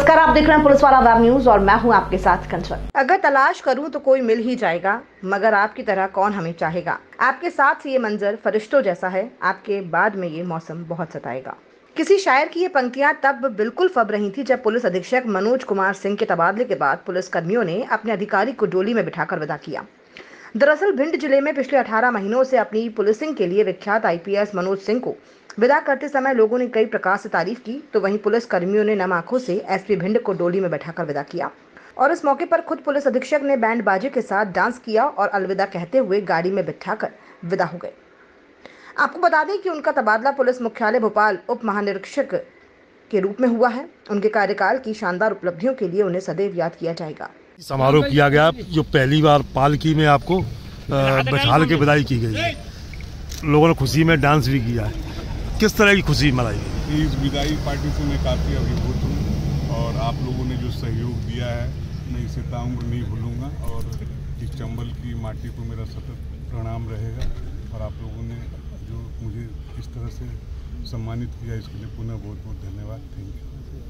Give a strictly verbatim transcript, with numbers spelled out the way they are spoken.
नमस्कार, आप देख रहे हैं पुलिस वाला वेब न्यूज और मैं हूं आपके साथ कंचन। अगर तलाश करूं तो कोई मिल ही जाएगा, मगर आपकी तरह कौन हमें चाहेगा। आपके साथ ये मंजर फरिश्तों जैसा है, आपके बाद में ये मौसम बहुत सताएगा। किसी शायर की ये पंक्तियां तब बिल्कुल फब रही थी जब पुलिस अधीक्षक मनोज कुमार सिंह के तबादले के बाद पुलिस कर्मियों ने अपने अधिकारी को डोली में बिठाकर विदा किया। दरअसल भिंड जिले में पिछले अठारह महीनों से अपनी पुलिसिंग के लिए विख्यात आईपीएस मनोज सिंह को विदा करते समय लोगों ने कई प्रकार से तारीफ की, तो वहीं पुलिस कर्मियों ने नम आंखों से एसपी भिंड को डोली में बैठाकर विदा किया और इस मौके पर खुद पुलिस अधीक्षक ने बैंड बाजे के साथ डांस किया और अलविदा कहते हुए गाड़ी में बिठाकर विदा हो गए। आपको बता दें कि उनका तबादला पुलिस मुख्यालय भोपाल उप महानिरीक्षक के रूप में हुआ है। उनके कार्यकाल की शानदार उपलब्धियों के लिए उन्हें सदैव याद किया जाएगा। समारोह किया गया जो पहली बार पालकी में आपको बैठाल के विदाई की गई है। लोगों ने खुशी में डांस भी किया है। किस तरह की खुशी मनाई गई? इस विदाई पार्टी से मैं काफ़ी अभिभूत हूँ और आप लोगों ने जो सहयोग दिया है मैं इसे ताउम्र नहीं भूलूंगा और इस चंबल की माटी को मेरा सतत प्रणाम रहेगा। और आप लोगों ने जो मुझे इस तरह से सम्मानित किया इसके लिए पुनः बहुत बहुत धन्यवाद। Thank you.